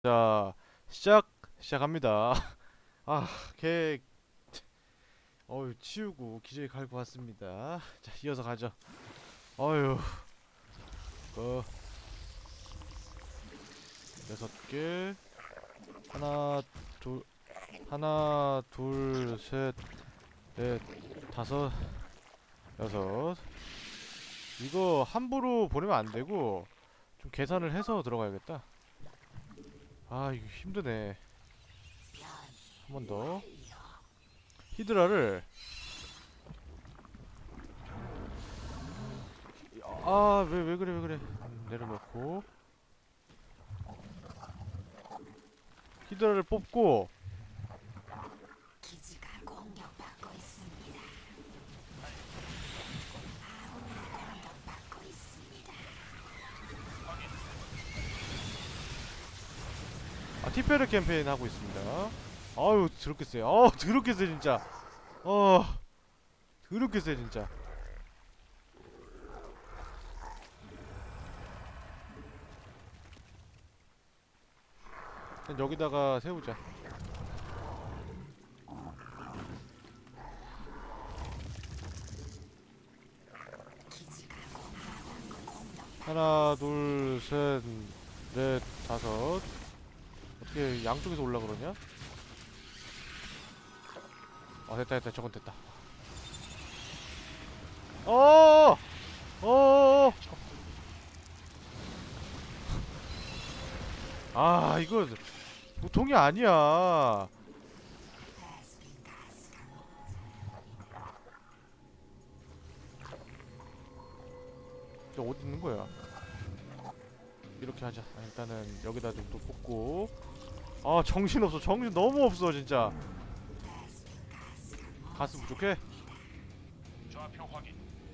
자, 시작합니다. 아, 걔, 치우고 기저귀 갈고 왔습니다. 자, 이어서 가죠. 어휴, 그, 6개. 하나, 둘, 하나, 둘, 셋, 넷, 다섯, 여섯. 이거 함부로 보내면 안 되고, 좀 계산을 해서 들어가야겠다. 아, 이거 힘드네. 한 번 더. 히드라를, 왜 그래, 왜 그래. 내려놓고. 히드라를 뽑고, 기지가 공격받고 있습니다. 공격받고 있습니다. 티페르 캠페인 하고 있습니다. 아유, 더럽게 세. 더럽게 세, 진짜. 어, 더럽게 세, 진짜. 일단 여기다가 세우자. 하나, 둘, 셋, 넷, 다섯. 어떻게 양쪽에서 올라 그러냐? 됐다. 저건 됐다. 어, 어, 이거 보통이 아니야. 저 어디 있는 거야? 이렇게 하자. 일단은 여기다 좀 또 뽑고. 정신없어. 정신 너무 없어, 진짜. 가스 부족해? 좌표 확인.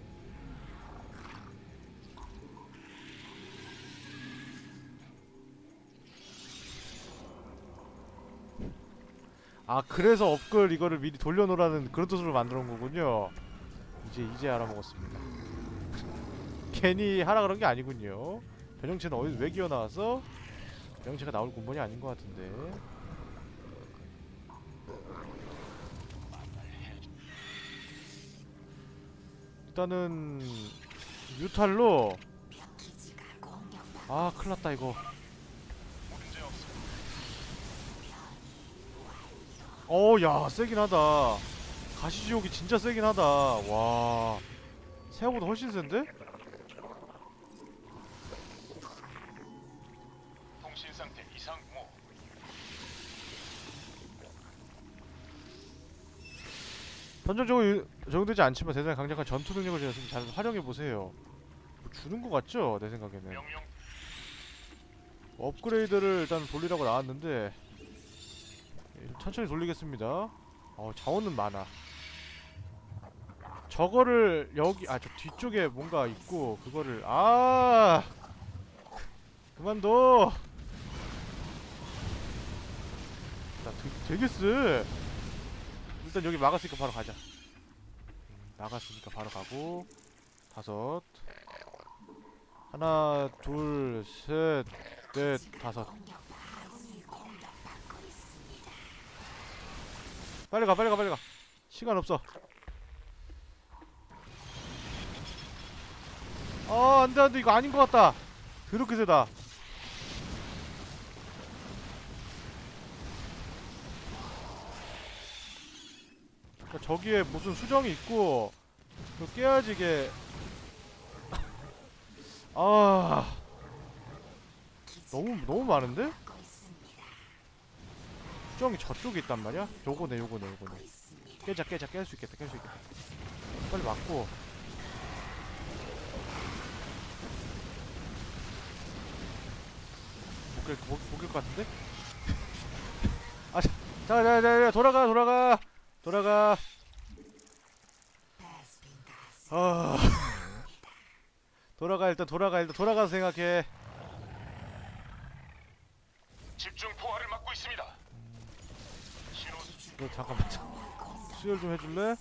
그래서 업글 이거를 미리 돌려놓으라는 그런 뜻으로 만들어 놓은 거군요. 이제 알아먹었습니다. 괜히 하라 그런 게 아니군요. 변형체는 어디서 왜 기어 나왔어? 변형체가 나올 근본이 아닌 것 같은데. 일단은 유탈로. 기지가 공격받고 큰일났다 이거. 문제 없어. 야, 세긴 하다. 가시지옥이 진짜 세긴 하다. 와, 생각보다 훨씬 센데? 통신 상태 이상 무. 선정적으로 적용되지 않지만 대단히 강력한 전투 능력을 지녔으니 잘 활용해보세요. 뭐 주는 것 같죠? 내 생각에는. 명령. 업그레이드를 일단 돌리라고 나왔는데 천천히 돌리겠습니다. 자원은 많아. 저거를 여기 저 뒤쪽에 뭔가 있고 그거를 그만둬. 나 되게 쎄. 일단 여기 막았으니까 바로 가자. 막았으니까 바로 가고. 다섯. 하나, 둘, 셋, 넷, 다섯. 아군이 공격받고 있습니다. 빨리 가. 시간 없어. 안돼. 이거 아닌 것 같다. 더럽게 세다. 그러니까 저기에 무슨 수정이 있고 그거 깨야지 이게. 너무 많은데? 받고 있습니다. 수정이 저쪽에 있단 말이야? 요거네. 있습니다. 깨자. 깰 수 있겠다. 빨리 맞고. 못 깰 것 같은데? 자, 돌아가. 아, 일단 돌아가서 생각해. 집중 포화를 막고 있습니다. 신호 너 잠깐만. 수혈 좀 해줄래?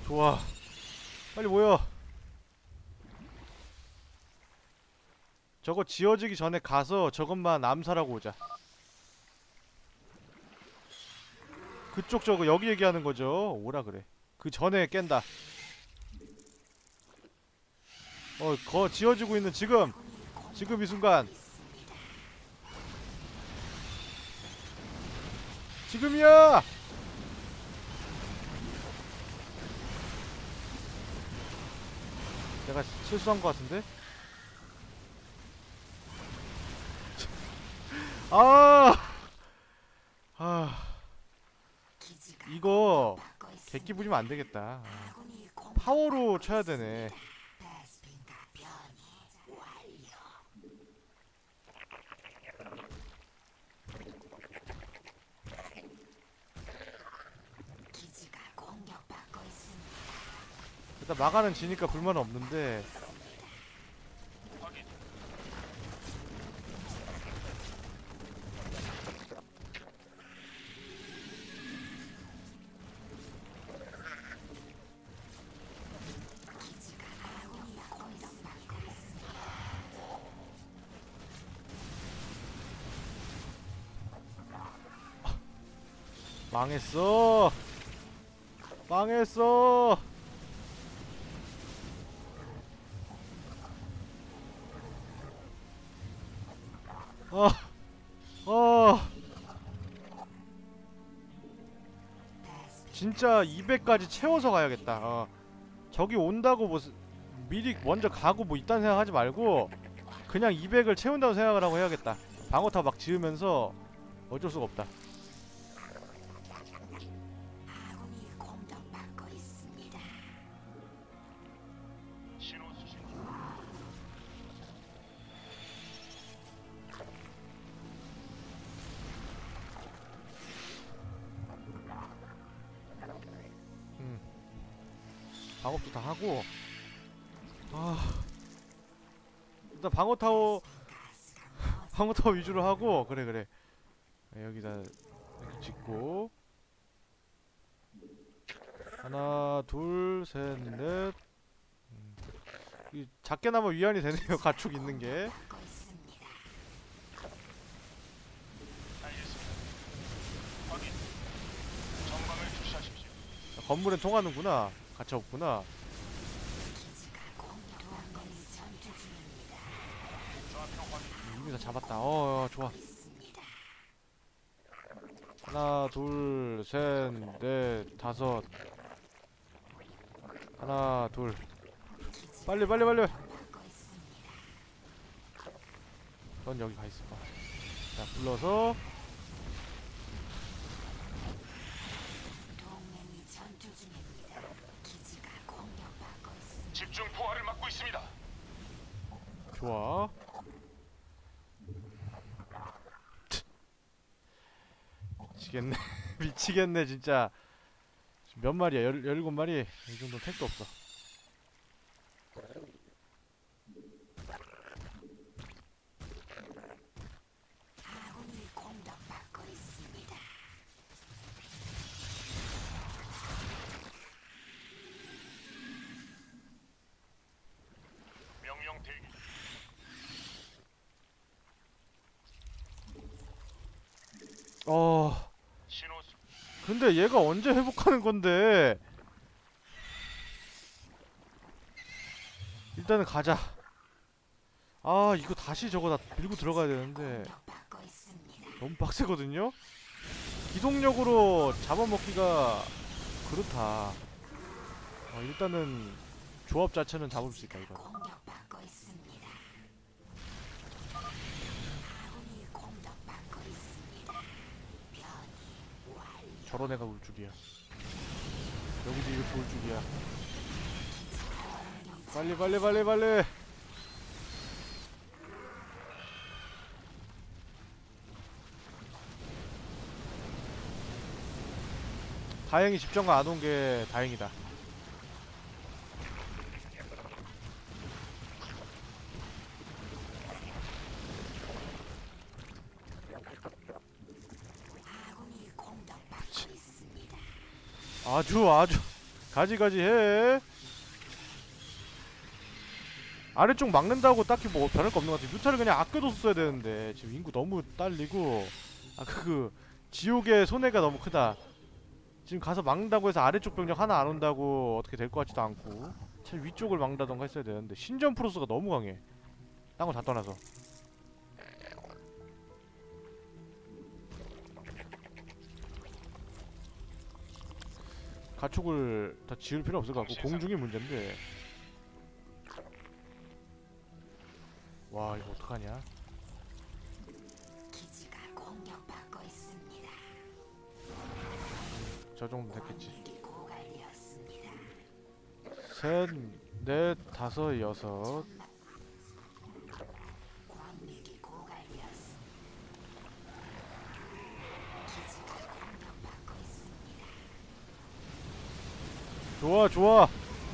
좋아. 빨리 모여. 저거 지어지기 전에 가서 저것만 암살하고 오자. 그쪽 저거 여기 얘기하는 거죠. 오라 그래. 그 전에 깬다. 거 지어지고 있는 지금 이 순간. 지금이야. 내가 실수한 것 같은데? 아, 기지가 이거 받고 있습니다. 객기 부리면 안 되겠다. 아군이 공 파워로 쳐야 되네. 베스핀가 변이 완료. 기지가 공격받고 있습니다. 일단 마가는 지니까 불만은 없는데. 확인. 기지가 아군이 공격받고 있습니다. 망했어. 망했어. 아, 진짜 200까지 채워서 가야겠다. 저기 온다고 뭐 미리 먼저 가고 뭐 이딴 생각하지 말고 그냥 200을 채운다고 생각을 하고 해야겠다. 방어타 막 지으면서 어쩔 수가 없다. 아군이 공격받고 있습니다. 신호 수신 중. 방업도 다 하고. 일단 방어타워 위주로 하고. 그래. 여기다 이렇게 짓고 하나 둘 셋 넷. 이 작게나마 위안이 되네요. 가축 있는 게. 받고 있습니다. 알겠습니다. 확인. 전방을 주시하십시오. 건물엔 통하는구나. 가차 없구나. 기지가 공격받고 전투 중입니다. 좌표 확인. 이미 다 잡았다. 좋아. 있습니다. 하나 둘 셋 넷 다섯. 하나 둘. 빨리. 받고 있습니다. 넌 여기 가 있어 봐. 자, 불러서. 동맹이 전투 중입니다. 기지가 공격받고 있습니다. 집중 포화를 맞고 있습니다. 좋아. 미치겠네. 미치겠네 진짜. 몇 마리야? 17마리? 이 정도는 택도 없어. 아군이 공격받고 있습니다. 명령 대기. 신호 수. 근데 얘가 언제 회복하는 건데? 일단은 가자. 이거 다시 저거 다 밀고 들어가야 되는데 공격받고 있습니다. 너무 빡세거든요? 기동력으로 잡아먹기가 그렇다. 일단은 조합 자체는 잡을 수 있다 이거. 공격받고 있습니다. 아군이 공격받고 있습니다. 변이 완료. 저런 애가 올 줄이야. 여기도 이렇게 올 줄이야. 빨리. 다행히 집정관 안 온 게 다행이다. 아군이 공격받고 있습니다. 아주 가지가지 해. 아래쪽 막는다고 딱히 뭐 변할 거 없는 것 같아. 뮤타를 그냥 아껴둬서 써야 되는데 지금 인구 너무 딸리고 아까 그 지옥의 손해가 너무 크다. 지금 가서 막는다고 해서 아래쪽 병력 하나 안 온다고 어떻게 될 것 같지도 않고 차라리 위쪽을 막는다던가 했어야 되는데 신전 프로스가 너무 강해. 딴 거 다 떠나서. 가축을 다 지을 필요 없을 것 같고 공중이 문제인데. 와 이거 어떡하냐. 기지가 공격받고 있습니다. 저 정도면 됐겠지. 광맥이 고갈되었습니다. 셋, 넷, 다섯, 여섯. 광맥이 고갈되었습니다. 기지가 공격받고 있습니다. 좋아 좋아.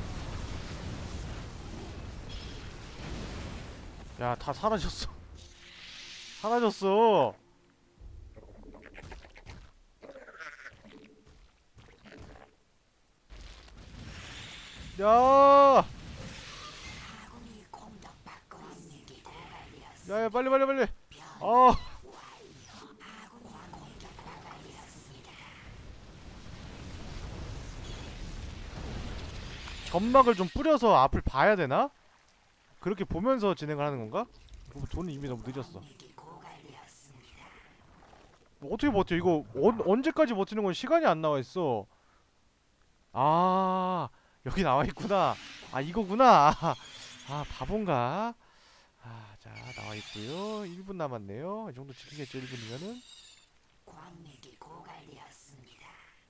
야 다 사라졌어. 사라졌어. 야, 아군이 공격받고 광맥이 고갈되었습니다. 야, 야 빨리 빨리 빨리. 아, 아군이 공격받고 되었습니다. 점막을 좀 뿌려서 앞을 봐야 되나? 그렇게 보면서 진행을 하는 건가? 돈이 이미 너무 늦었어. 광맥이 고갈되었습니다. 뭐 어떻게 버텨? 이거 언제까지 버티는 건 시간이 안 나와 있어. 아, 여기 나와 있구나. 아, 이거구나. 아, 바본가? 아, 자, 나와 있고요. 1분 남았네요. 이 정도 지키겠죠, 1분이면은. 광맥이 고갈되었습니다.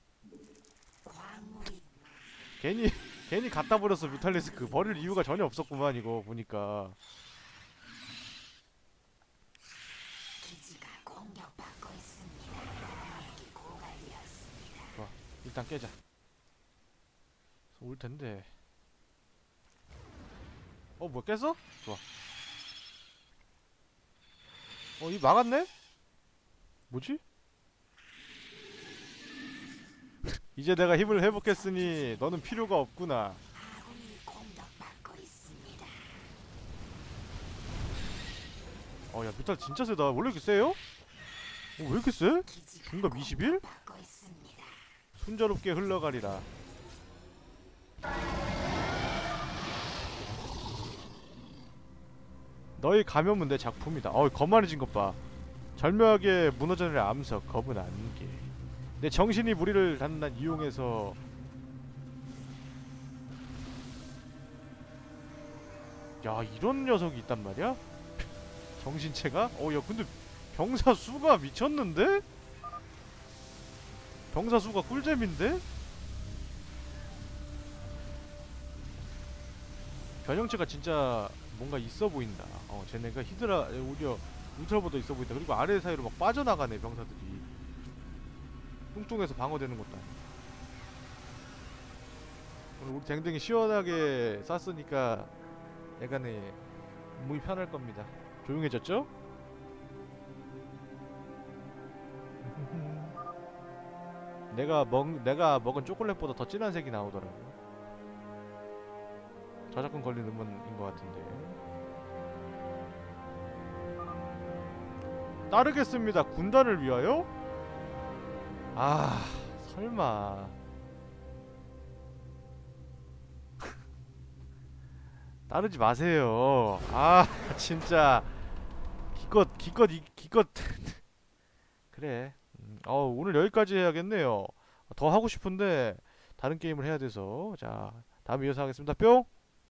광물이 괜히 갖다 버렸어, 뮤탈리스크. 버릴 이유가 전혀 없었구만, 이거 보니까. 기지가 공격받고 있습니다. 광맥이 고갈되었습니다. 좋아, 일단 깨자. 올 텐데. 뭐 깼어? 좋아. 이 막았네? 뭐지? 이제 내가 힘을 회복했으니 너는 필요가 없구나. 아군이 공격받고 있습니다. 야, 뮤탈 진짜 세다. 원래 이렇게 세요? 왜 이렇게 세? 기지가 공급 21? 공격받고 있습니다. 순조롭게 흘러가리라. 너희 감염은 내 작품이다. 거만해진 것 봐. 절묘하게 무너져낼 암석, 검은 안개. 내 정신이 무리를 닿는 난 이용해서 야, 이런 녀석이 있단 말이야? 정신체가? 야, 근데 병사 수가 미쳤는데? 병사 수가 꿀잼인데? 변형체가 진짜 뭔가 있어 보인다. 쟤네가 히드라, 오히려 울트라보다 있어 보인다. 그리고 아래 사이로 막 빠져나가네, 병사들이. 뚱뚱해서 방어되는 것도 아니고. 오늘 우리 댕댕이 시원하게 쐈으니까 약간의 몸이 편할 겁니다. 조용해졌죠? 내가 먹은 초콜릿보다 더 진한 색이 나오더라고. 저작권 걸린 음원인 것 같은데. 따르겠습니다. 군단을 위하여? 아, 설마. 따르지 마세요. 아, 진짜. 기껏. 그래. 오늘 여기까지 해야겠네요. 더 하고 싶은데 다른 게임을 해야 돼서. 자, 다음에 이어서 하겠습니다. 뿅!